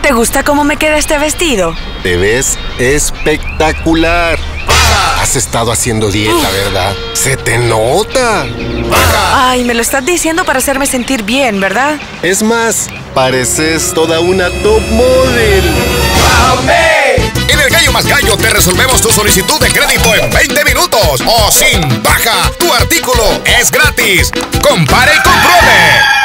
¿Te gusta cómo me queda este vestido? Te ves espectacular. Has estado haciendo dieta, ¿verdad? ¡Se te nota! Ay, me lo estás diciendo para hacerme sentir bien, ¿verdad? Es más, pareces toda una top model. En el Gallo Más Gallo te resolvemos tu solicitud de crédito en 20 minutos o sin baja. Tu artículo es gratis. Compare y compruebe.